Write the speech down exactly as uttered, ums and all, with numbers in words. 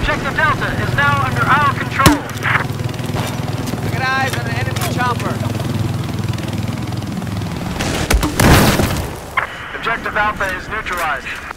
Objective Delta is now under our control. We got eyes on an enemy chopper. Objective Alpha is neutralized.